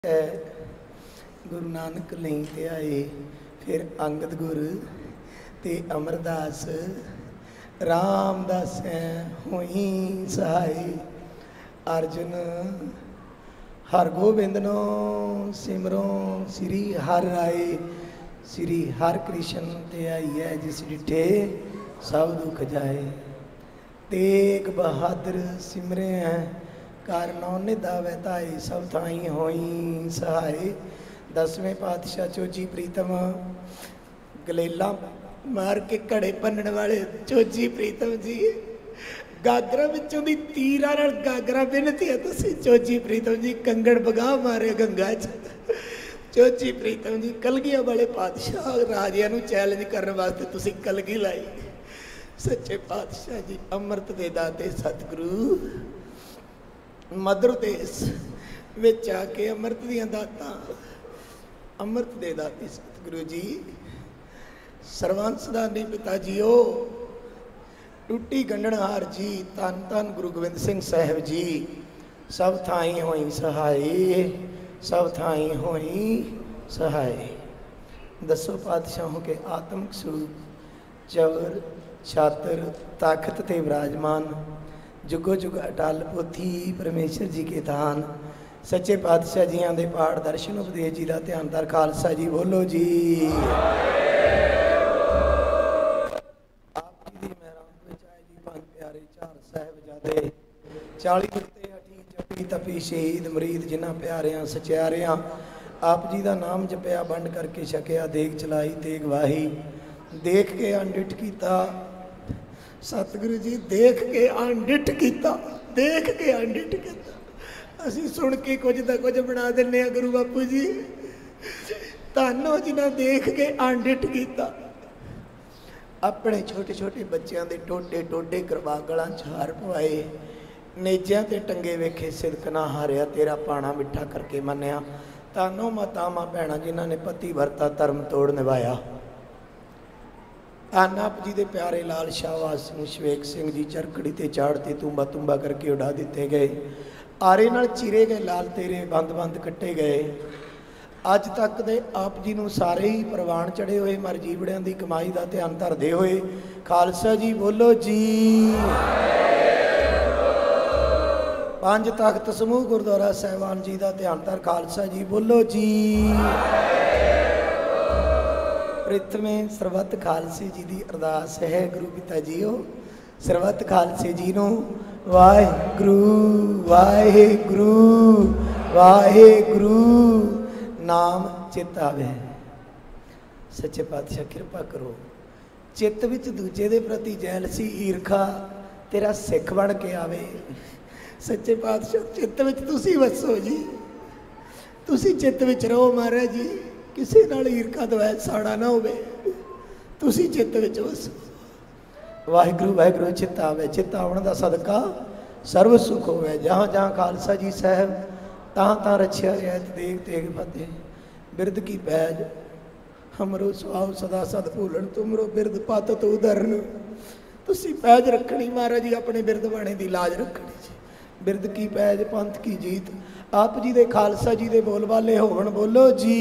गुरु नानक नहीं ते आए, फिर अंगद गुरु ते अमरदास रामदास होई सहाय। अर्जुन हर गोबिंद नो सिमरो श्री हर राय। श्री हर कृष्ण ते आई है, जिस डिठे सब दुख जाए। तेग बहादुर सिमरे हैं, कारणों निधा वैताई, सब थाई होई सहाय। दसवें पातशाह चोजी प्रीतम गलेला मार के घड़े भनन वाले चोजी प्रीतम जी, गागरा विचों दी तीरां नाल गागरा बिनती है तुसीं चोजी प्रीतम जी, कंगड़ बगा मारे गंगा च। चोजी प्रीतम जी कलगियां वाले पातशाह राजियां नूं चैलेंज करन वास्ते तुसीं कलगी लाई। सच्चे पातशाह जी अमृत दे दाते सतगुरु मधुर देश विच आके अमृत दियां दातां, अमृत दे दाते सतगुरु जी सरवंस दानी पिता जीओ, टूटी गंढनहार जी, धन धन गुरु गोबिंद सिंह साहिब जी, सब थाई होई सहाय, सब थाई होई सहाय। दसों पातशाहों के आत्मक स्वरूप चवर छात्र ताकत ते विराजमान, जुगो जुग अटल पोथी परमेश्वर जी के दान। सच्चे पातशाह जियां दे पाठ दर्शन उपदेश जी का ध्यान दर खालसा जी बोलो जी। आप जी दी मेहरान विच आए जी पंज प्यारे चार साहिबजादे, 40 गुरते हठी जपी तपी शहीद मरीद, जिन्हां प्यारियां सचियारियां आप जी का नाम जपिया, बंड करके छकिया, देग चलाई तेग वाही। देख के अनडिठ कीता सतगुरु जी, देख के अनडिठ कीता, देख के अनडिठ कीता। असीं सुन के कुछ ना कुछ बना दिंदे गुरु बापू जी, धन हो जिन्हां देख के अनडिठ कीता। अपने छोटे छोटे बच्चों के टोटे टोटे करवा गलां च हार पवाए, नेजियां ते टंगे वेखे सिदक ना हारिया, तेरा पाना मिठा करके मन्निया। तानो मातावां भैणां जिन्हां ने पति वरता धर्म तोड़ निभाया। आप जी के प्यारे लाल शाहवाज सिंह शवेक सिंह जी चरखड़ी ते चाड़ते तुम्बा तुम्बा करके उड़ा दिते गए, आरे नाल चीरे गए, लाल तेरे बंद बंद कट्टे गए। अज तक दे आप जी नूं सारे ही प्रवान चढ़े हुए, मर जीवड़ियां दी कमाई का ध्यान धरदे हुए खालसा जी बोलो जी। पंज तख्त समूह गुरुद्वारा साहिबान जी का ध्यान धर खालसा जी बोलो जी। प्रथमे सरबत खालसे जी की अरदास है, गुरु पिता जीओ सरबत खालसे जी नूं वाहिगुरू वाहिगुरू वाहिगुरू नाम चित आवे। सच्चे पातशाह कृपा करो, चित्त विच दूजे दे प्रति जैलसी ईरखा तेरा सिख बन के आवे। सच्चे पातशाह चित्त विच तुसीं वसो जी, तुसीं चित्त विच रहो महाराज जी, किसी नाल ईरखा द्वैत साड़ा ना होवे, तुसीं चित्त विच वसो। वाहिगुरू वाहिगुरू चित्त आवे, चित्त आवन दा सदका सर्व सुख होवे। जहाँ जहाँ खालसा जी साहब तहाँ तहाँ रछिया रियायत देग तेग फतेह। बिरद की पैज हमरो सुहाव सदा सद भूलन, तुमरो बिरद पातत उधरन। तुसीं पैज रखनी महाराज जी, अपने बिरद बाणे दी लाज रखनी जी। बिरद की पैज पंथ की जीत, आप जी दे खालसा जी दे बोल वाले होवन बोलो जी।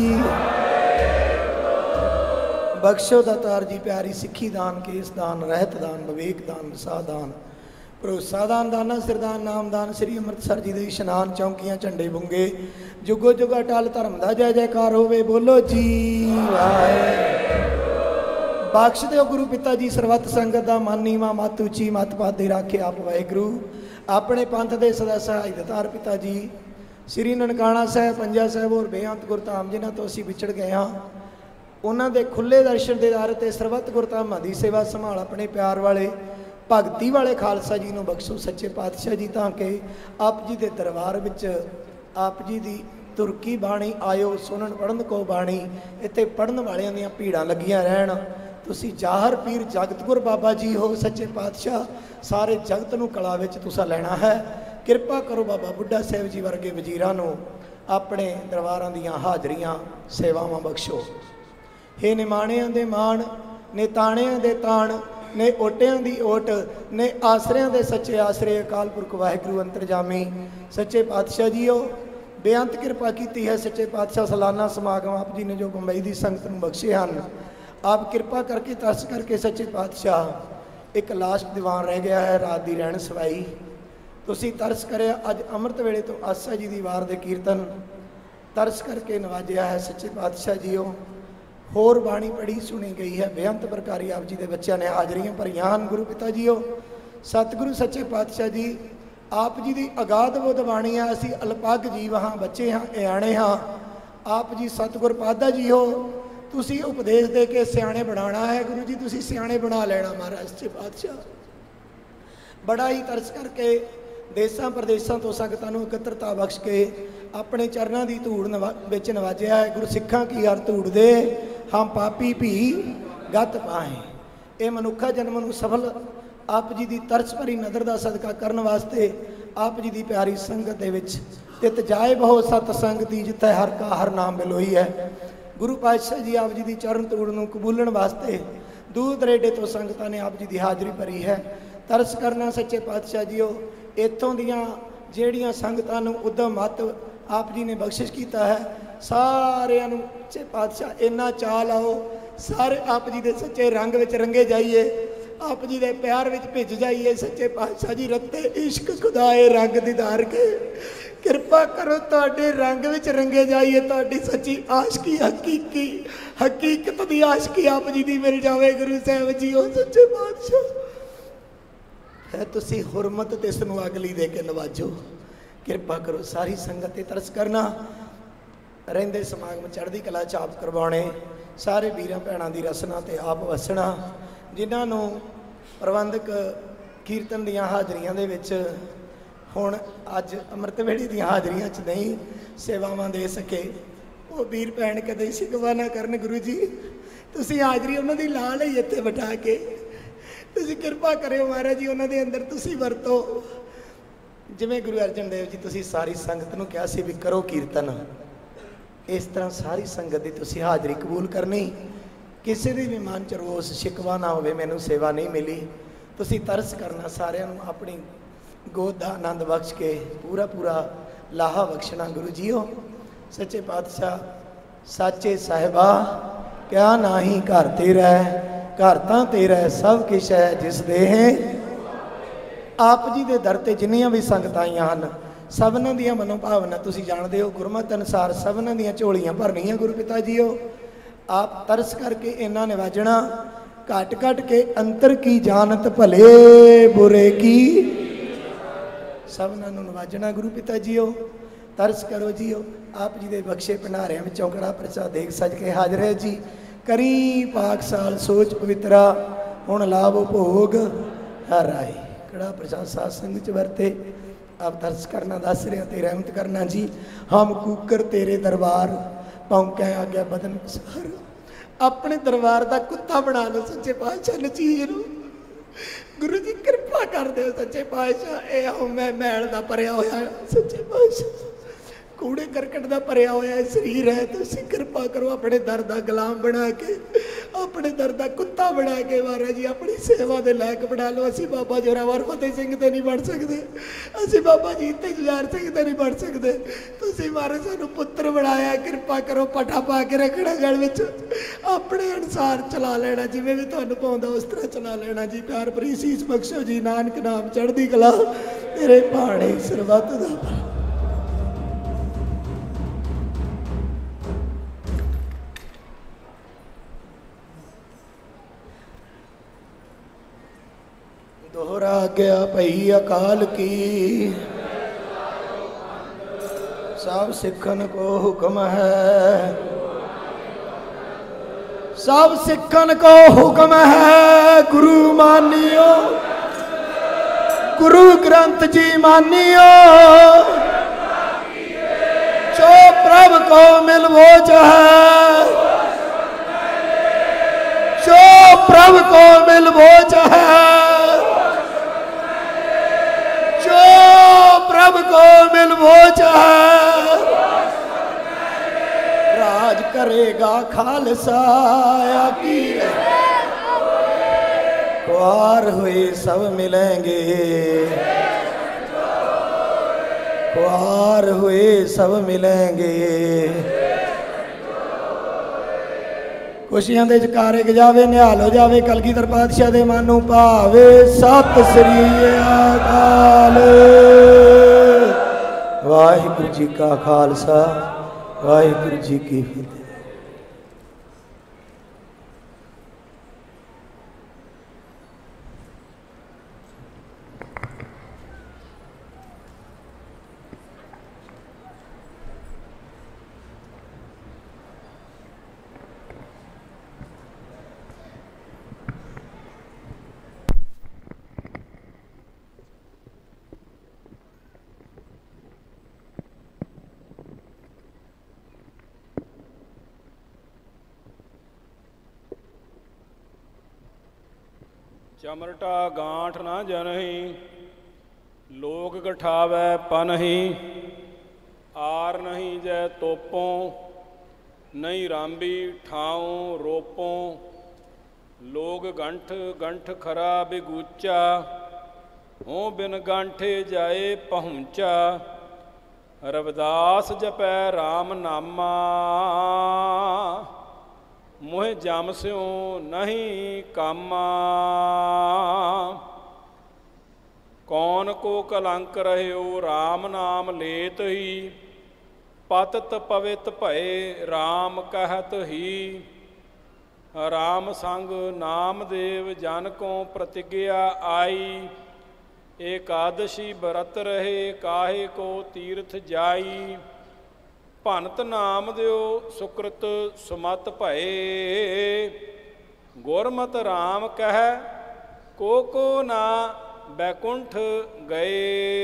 बख्शो दातार जी प्यारी सिक्खी दान, केस दान, रहत दान, विवेक दान, वसा दान, भरोसा दान, दाना सिरदान, नाम दान, श्री अमृतसर जी दे इशनान, चौंकियां झंडे बुंगे, जुगो जुगा टाल धर्म दा जय जयकार होवे बोलो जी। बख्श दो गुरु पिता जी सरबत संगत दा मन नीवा, मत उची मत पादे राखे आप वाहिगुरू। अपने पंथ के सदा सहायतार पिता जी श्री ननकाना साहब, पंजा साहब और बेअंत गुरधाम जिन्हों तो असी विछड़ गए हाँ, उन्होंने खुले दर्शन के दर से सरबत गुरधामां की सेवा संभाल अपने प्यार वाले भगती वाले खालसा जी नूं बख्शो सच्चे पातशाह जी, ताकि आप जी के दरबार विच आप जी की तुरकी बाणी आयो सुनन पढ़न को बाणी, इत्थे पढ़न वालियां दीयां भीड़ां लगियां रहन। तुसी जाहर पीर जगत गुर बाबा जी हो सच्चे पातशाह, सारे जगत नूं कला विच तुसां लैणा है। किरपा करो बाबा बुढ़ा साहब जी वर्गे वजीरां नूं अपने दरबारां दीयां हाजरियां सेवावां बख्शो। हे निमाणियां दे मान, ने ताणियां दे ताण, ने ओटियां दी ओट, ने आसरियां दे सच्चे आसरे अकाल पुरख वाहिगुरू अंतरजामी। सच्चे पातशाह जीओ बेअंत कृपा की है सच्चे पातशाह। सालाना समागम आप जी ने जो बंबई की संगत में बख्शे हैं, आप कृपा करके तरस करके सच्चे पातशाह एक लास्ट दीवान रह गया है रात की रहन सवाई, तुसी तरस करे अज अमृत वेले तो आसा जी की वार दे कीर्तन तरस करके नवाजिया है सच्चे पातशाह जीओ। होर बाणी पढ़ी सुनी गई है, बेअंत प्रकारी आप जी के बच्चों ने हाजरियां भरियां हैं। गुरु पिता जीओ सतगुरु सच्चे पातशाह जी आप जी की अगाध बुध बाणी है। असी अल्पग जीव हाँ, बच्चे हाँ, इयाणे हाँ। आप जी सतगुर पादा जी हो, तुसी उपदेश दे के सियाणे बनाना है। गुरु जी तुसी सियाणे बना लेना महाराज सच्चे पातशाह। बड़ा ही तरस करके देशों प्रदेशों तो संगतां नूं एकत्रता बख्श के अपने चरणों की धूड़ विच नवाजिया है। गुरु सिखां की हर धूड़ दे हम पापी भी गत पाए। ये मनुखा जन्म नूं सफल आप जी की तरस भरी नज़र का सदका करने वास्ते आप जी की प्यारी संगत दे विच तित जाए बहु सतसंग दी जिथे हर का हर नाम बिलोई है। गुरु पातशाह जी आप जी की चरण धूड़ नूं कबूलण वास्ते दूर दरेडे तो संगतां ने आप जी की हाज़री भरी है। तरस करना सच्चे पातशाह जीओ इत्थों दियां ਜਿਹੜੀਆਂ संगतां नूं उद्यम मत आप जी ने बख्शिश किया है, सारिਆਂ नूं सच्चे पातशाह इन्ना चाह लाओ सारे आप जी के सच्चे रंग विच रंगे जाइए, आप जी के प्यार विच भिज जाइए। सच्चे पातशाह जी रत्ते इश्क खुदाए रंग दीदार के कृपा करो तुहाडे रंग विच रंगे जाइए। तुहाडी सच्ची आशकी हकीकी हकीकत की आशकी आप जी की मिल जाए। गुरु साहब जी हो सच्चे पातशाह है तुसी हुरमत ते इसनूं अगली दे के नवाजो। कृपा करो सारी संगत ते तरस करना, रहिंदे समागम चढ़दी कला च आप करवाने, सारे वीरां भैणां दी रसना ते आप वसना। जिन्हां नूं प्रबंधक कीर्तन दीयां हाज़रियां दे विच हुण अज अमृत वेले दीयां हाज़रियां च नहीं सेवावां दे सके, वो वीर भैण कदे शिकवा ना करन। गुरु जी तुसी हाज़री उन्हां दी ला लई इत्थे बिठा के तुसी कृपा करो महाराज जी उन्होंने अंदर तुसी वरतो। जिवें गुरु अर्जन देव जी तुसी सारी संगत नूं कहा सी भी करो कीर्तन, इस तरह सारी संगत की तुसी हाज़री कबूल करनी। किसी भी मन च रोस शिकवा ना होवे मैनूं सेवा नहीं मिली, तुसी तरस करना सारिਆਂ नूं अपनी गोद दा आनंद बख्श के पूरा पूरा लाहा बख्शना। गुरु जीओ सच्चे पातशाह साचे साहिबा क्या नाही घर तेरा घर तां तेरा सब किश है जिस दे है। आप जी के दर ते जिन्नियां भी संगत आईयां हन सबनां दियां मनोभावना तुसी जाणदे हो, गुरमत अनुसार सबनां दियां झोलियां भरनियां। गुरु पिता जीओ आप तरस करके इन्हां नवाजना, घट घट के अंतर की जानत भले बुरे की सबनां नूं नवाजना। गुरु पिता जीओ तरस करो जीओ आप जी के बख्शे भंडारियां विचों कड़ा प्रसाद देख सज के हाजिर है जी। करी पाक साल सोच पवित्रा हुण लाभ भोग हर आए। कड़ा प्रसाद साध संग च वरते आप तरस करना दस रहे ते रहमत करना जी। हम कूकर तेरे दरबार पौंके आ गया बदन सार, अपने दरबार का कुत्ता बना लो सच्चे पातशाह नचीर। गुरु जी कृपा कर दो सच्चे पातशाह, ये मैं मैल का भरिया होया सच्चे पातशाह कूड़े करकट का भरिया होया शरीर है, तुसी कृपा करो अपने दर का गुलाम बना के अपने दर का कुत्ता बना के महाराज जी अपनी सेवा के लायक बना लो। असी बाबा जोरावर फतेह सिंह तो नहीं बन सकते, असी बाबा जीत ते जुझार सिंह तो नहीं बन सकते, तुसी महाराज सानू पुत्र बनाया, कृपा करो पटा पा के रखना गल विच अपने अनुसार चला लेना, जिवें भी तुहानू पाउंदा उस तरह चला लेना जी। प्यार भरी सीस बख्शो जी, नानक नाम चढ़दी कला तेरे भाणे सरबत दा भला। दोहरा गया भई अकाल की सब सिखन को हुक्म है, सब सिखन को हुक्म है। गुरु मानियो गुरु ग्रंथ जी मानियो, जो प्रभु को मिलवो चाहे, जो प्रभु को मिलवो चाहे, जो प्रभु को मिलवो चाहे, राज करेगा खालसा की कुआर हुए सब मिलेंगे, पार हुए सब मिलेंगे। खुशियां दे जकारे गजावे निहाल हो जावे कलगीधर पातशाह दे मन नूं भावे। सत श्री अकाल। वाहिगुरू जी का खालसा वाहिगुरू जी की फतेह। चमरटा गांठ न जनही लोक गठावै पनही। आर नहीं जै तोपों नहीं रांबी ठाऊं रोपों। लोग गंठ गंठ खरा बिगूचा हों बिन गांठे जाए पहुँचा। रविदास जपै राम नामा मोह जम स्यों नहीं कामा। कौन को कलंक रह्यो राम नाम लेत ही। पतत पवित भये राम कहत ही। राम संग नाम देव जन को प्रतिज्ञा आई। एकादशी व्रत रहे काहे को तीर्थ जाई। भनत नाम दियो सुकृत सुमत भये। गुरमत राम कह को ना बैकुंठ गए।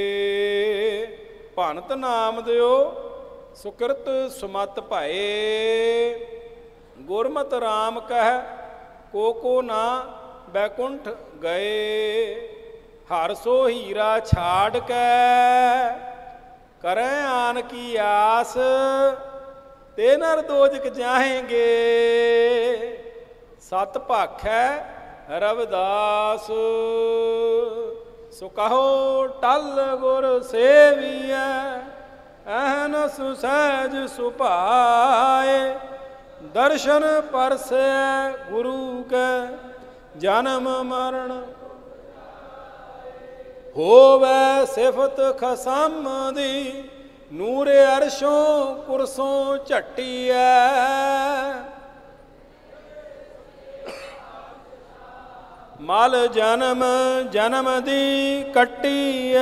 भनत नाम दियो सुकृत सुमत भये। गुरमत राम कह को ना बैकुंठ गए। हर सो हीरा छाड़ कै करें आन की आस। ते नर दोजक जाएंगे सत भाखै रविदास। सो कहो टल गुर सेविया एहन सुसहज सुभाए। दर्शन परसे गुरु के जन्म मरण होवै सिफत खसम दी। नूरे अरशों कुरसों झट्टिया। मल जन्म जन्म दी कट्टिया।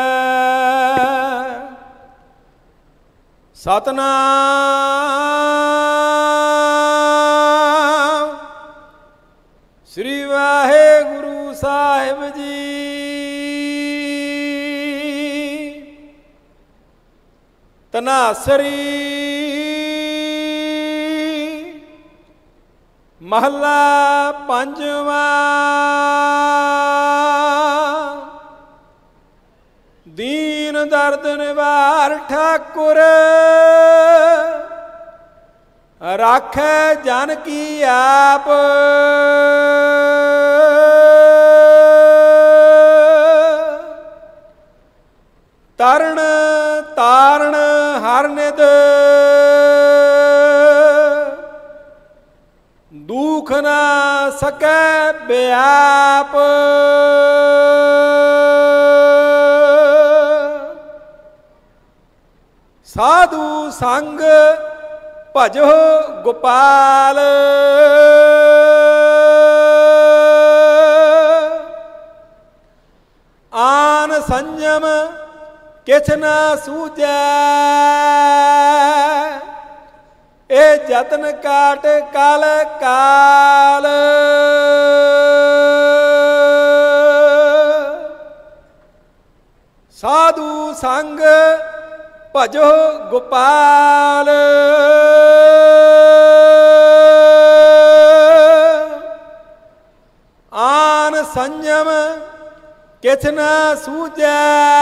सतनाम श्री वाहेगुरु साहिब जी। तनासरी महला पंजवा। दीन दर्द निवार ठाकुर राखै जन की आप। तरण तारण हर निद दुख ना सकै व्याप। साधु संग भजो गोपाल। आन संयम किछ ना सूझै। ए जतन काट काल काल। साधु संग भजो गोपाल। आन संयम किछ ना सूझै।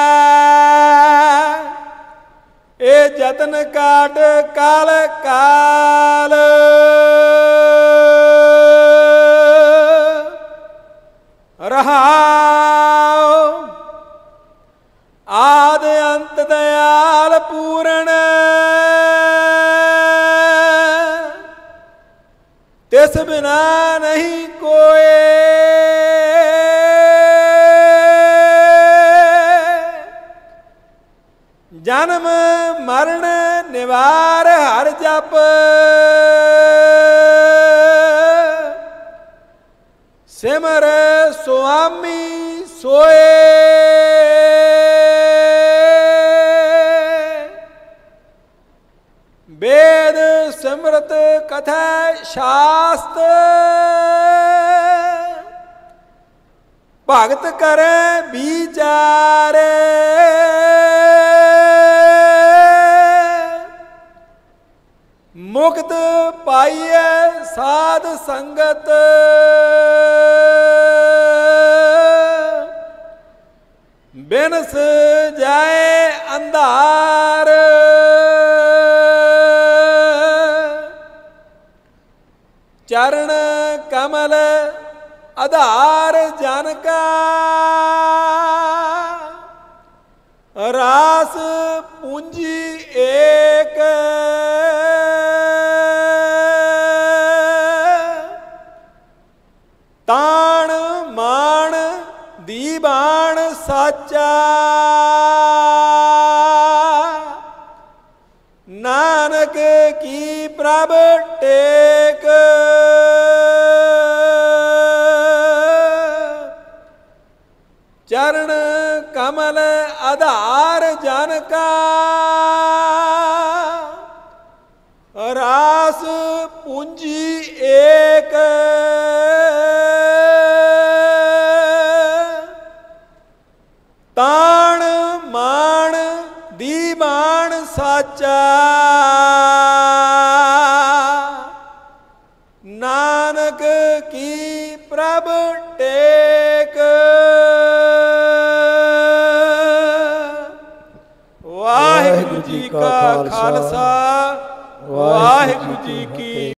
ए जतन काट काल काल। रहाओ आद अंत दया तिस बिना नहीं कोय, जन्म मरण निवार हर जप, सिमर स्वामी सोए। वेद सिमरत कथा शास्त्र, भगत करे विचार। मुक्त पाइए साध संगत, बिनस जाए अंधार। चरण कमल आधार जन का, रास पूंजी एक। ताण मान दीवान साचा, नानक की प्रभ टेक। चरण कमल आधार जन का, रास पूंजी एक। ताण मान दीवान साचा, नानक की प्रभ टेक। वाहिगुरु जी का खालसा, वाहिगुरु जी की